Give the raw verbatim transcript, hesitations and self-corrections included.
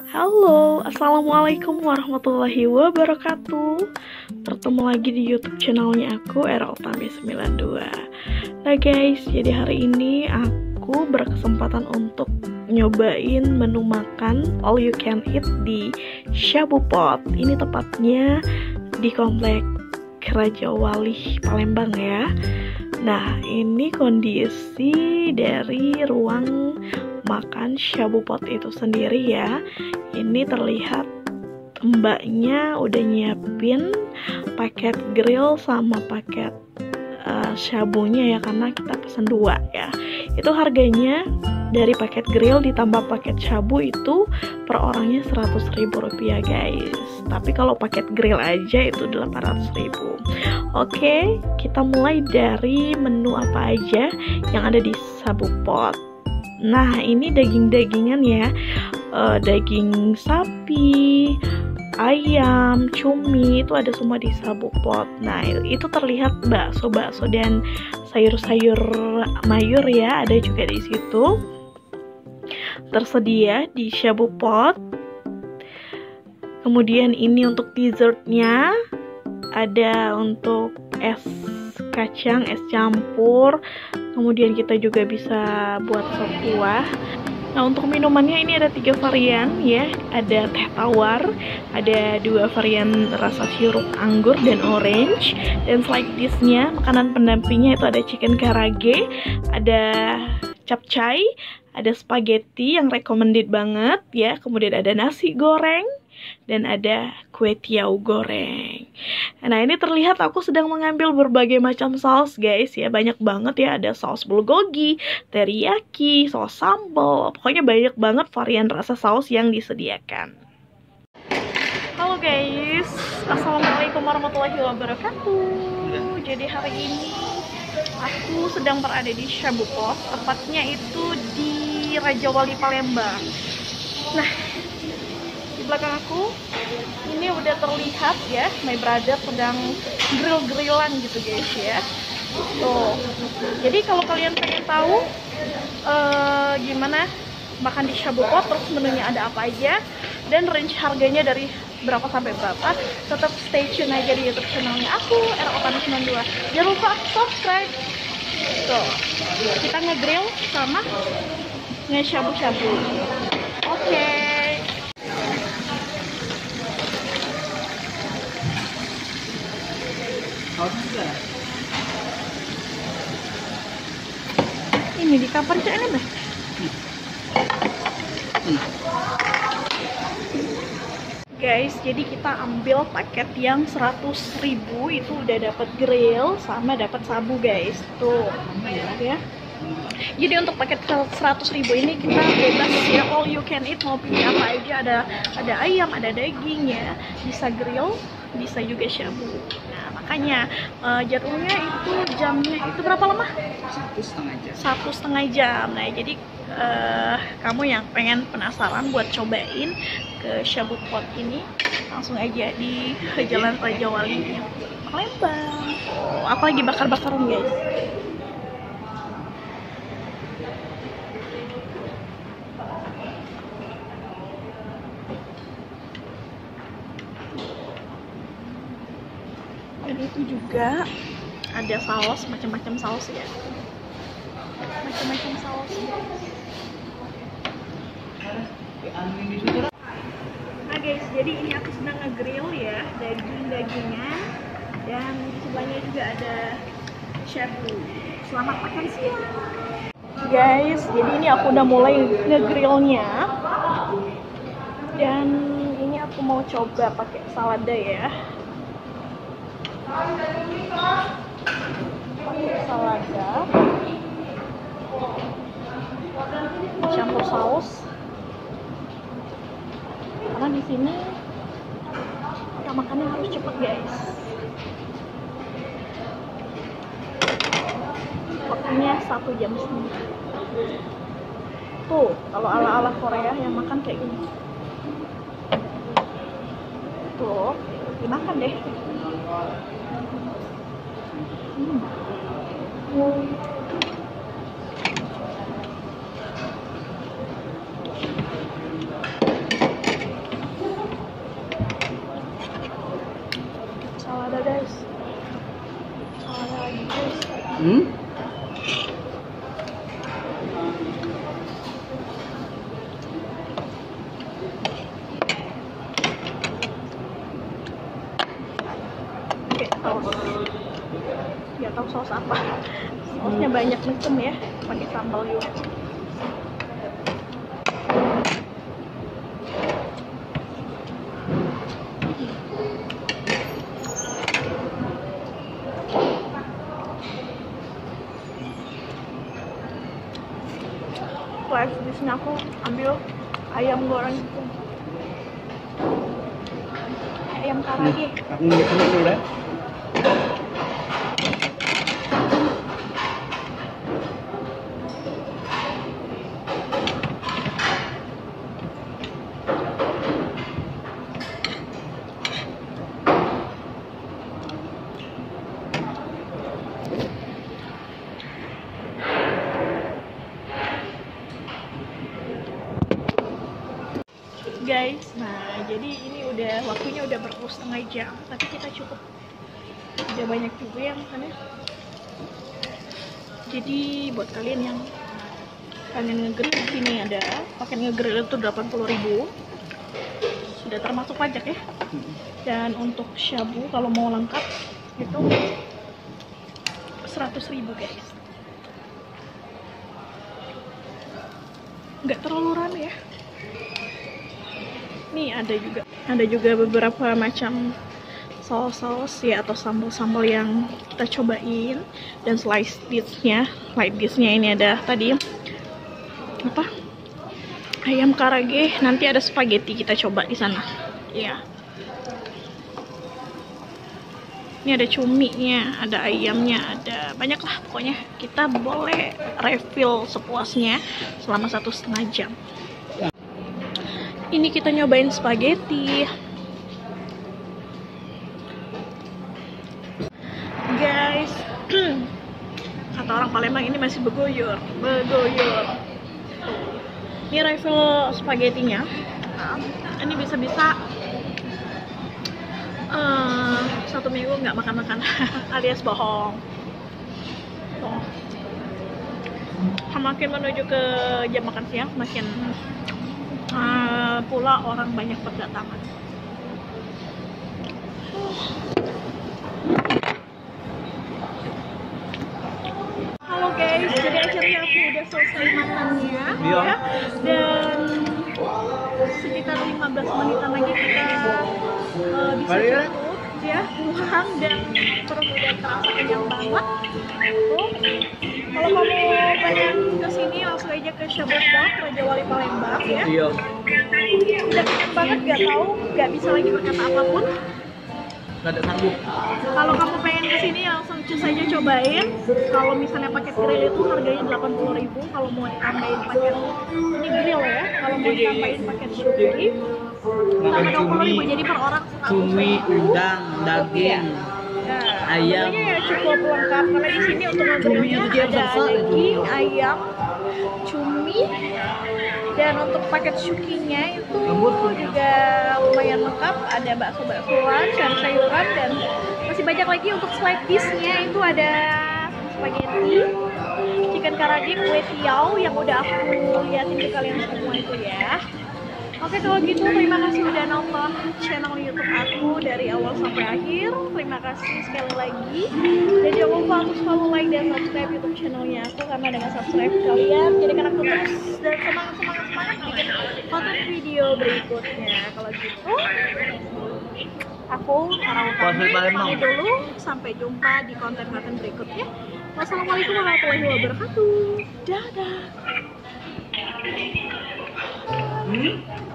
Halo, assalamualaikum warahmatullahi wabarakatuh. Bertemu lagi di YouTube channelnya aku, Era Utami sembilan dua. Nah guys, jadi hari ini aku berkesempatan untuk nyobain menu makan all you can eat di Shabu Pot. Ini tepatnya di komplek Raja Wali Palembang ya. Nah, ini kondisi dari ruang makan Shabu Pot itu sendiri ya. Ini terlihat mbaknya udah nyiapin paket grill sama paket uh, shabunya ya, karena kita pesen dua ya. Itu harganya dari paket grill ditambah paket shabu itu per orangnya seratus ribu rupiah guys. Tapi kalau paket grill aja itu delapan ratus ribu. Oke, kita mulai dari menu apa aja yang ada di Shabu Pot. Nah, ini daging-dagingan ya, uh, daging sapi, ayam, cumi, itu ada semua di Shabu Pot. Nah, itu terlihat bakso-bakso dan sayur-sayur mayur ya, ada juga di situ. Tersedia di Shabu Pot. Kemudian ini untuk dessertnya, ada untuk es kacang, es campur. Kemudian kita juga bisa buat sop kuah. Nah, untuk minumannya ini ada tiga varian ya. Ada teh tawar, ada dua varian rasa sirup anggur dan orange. Dan side dish-nya, makanan pendampingnya itu ada chicken karage, ada capcay, ada spaghetti yang recommended banget ya. Kemudian ada nasi goreng dan ada kue tiaw goreng. Nah, ini terlihat aku sedang mengambil berbagai macam saus guys ya. Banyak banget ya, ada saus bulgogi, teriyaki, saus sambal. Pokoknya banyak banget varian rasa saus yang disediakan. Halo guys, assalamualaikum warahmatullahi wabarakatuh. Jadi hari ini aku sedang berada di Shabu Pot, tepatnya itu di Raja Wali Palembang. Nah, di belakang aku ini udah terlihat ya, my brother sedang grill-grillan gitu guys ya. Tuh, jadi kalau kalian pengen tahu uh, gimana makan di Shabu Pot, terus menunya ada apa aja dan range harganya dari berapa sampai berapa, tetap stay tune aja di YouTube channelnya aku, Era Utami sembilan dua. Jangan lupa subscribe. Tuh, kita ngegrill sama nge-shabu-shabu. Oke. Okay. Ini di kapan cak ini bah? Hmm. Guys, jadi kita ambil paket yang seratus ribu, itu udah dapat grill sama dapat sabu guys. Tuh ya. Jadi untuk paket seratus ribu ini kita bebas ya, all you can eat, mau pilih apa aja. Ada ada ayam, ada daging ya, bisa grill, bisa juga shabu. Nah, makanya uh, jadwalnya itu jamnya itu berapa lama? Satu setengah jam. Satu setengah jam. Nah, jadi uh, kamu yang pengen penasaran buat cobain ke Shabu Pot ini, langsung aja di Jalan Raja Wali Palembang. Oh, aku lagi bakar-bakaran guys. Ini itu juga ada saus, macam-macam saus ya, macam-macam saus nah guys, jadi ini aku sedang nge-grill ya, daging-dagingan, dan di sebelahnya juga ada shabu. Selamat makan siang guys. Jadi ini aku udah mulai nge-grillnya, dan ini aku mau coba pakai salada ya, pakai salada campur saus, karena di sini kita makannya harus cepet guys. Waktunya satu jam setengah. Tuh, kalau ala-ala Korea yang makan kayak gini. Tuh, dimakan deh. Hmm. saus, nggak tahu saus apa, sausnya banyak macam ya, pakai sambal juga. Last dish-nya aku ambil ayam goreng itu, ayam karage. Aku nggak dulu deh. Guys, nah jadi ini udah waktunya udah berpuluh setengah jam, tapi kita cukup udah banyak juga yang sana. Jadi buat kalian yang pengen nge-grill, sini ada paket nge-grill itu delapan puluh ribu, sudah termasuk pajak ya. Dan untuk shabu kalau mau lengkap itu seratus ribu guys. Nggak terlalu rame ya. Nih ada juga, ada juga beberapa macam saus-saus ya atau sambal-sambal yang kita cobain. Dan slice dish-nya, slice dish-nya ini ada tadi apa? Ayam karage, nanti ada spaghetti kita coba di sana. Ya. Ini ada cuminya, ada ayamnya, ada banyak lah pokoknya. Kita boleh refill sepuasnya selama satu setengah jam. Ini kita nyobain spaghetti. Guys, kata orang Palembang ini masih begoyor, begoyor. Ini refill spagettinya. Nah, ini bisa-bisa uh, satu minggu nggak makan-makan, alias bohong. Tuh. Semakin menuju ke jam makan siang, semakin Uh, pula orang banyak berdatangan. Halo guys, jadi akhirnya aku udah selesai makannya ya. Dan sekitar lima belas menitan lagi kita uh, bisa cukup ya pulang, dan perut udah terasa kenyang banget. Tuh. Kalau kamu pengen kesini langsung aja ke Shabu Spot Raja Wali Palembang ya. Iya. Udah kenyang banget, gak tahu, gak bisa lagi berkata apapun. Gak ada sanggup. Kalau kamu pengen kesini langsung cus aja cobain. Kalau misalnya paket grill itu harganya delapan puluh ribu. Kalau mau ditambahin paket ini grill ya. Kalau mau ditambahin paket syukuri tambah dua puluh ribu, jadi per orang Cumi, udang, daging, nah, ayam. ya cukup lengkap karena di sini untuk ngegrillnya ada daging, ayam, cumi, dan untuk paket syukinya itu juga lumayan lengkap. Ada bakso-baksoan, sayur-sayuran, dan masih banyak lagi. Untuk side dish-nya itu ada spaghetti, chicken karage, kue tiaw yang udah aku liatin ke kalian semua itu ya. Oke, kalau gitu terima kasih udah nonton channel YouTube aku dari awal sampai akhir. Terima kasih sekali lagi. Dan jangan lupa untuk selalu like dan subscribe YouTube channelnya aku, karena dengan subscribe kalian jadikan aku terus dan semangat semangat semangat bikin konten video berikutnya. Kalau gitu, aku Farah Utami pamit dulu. Sampai jumpa di konten-konten berikutnya. Wassalamualaikum warahmatullahi wabarakatuh. Dadah. Hmm?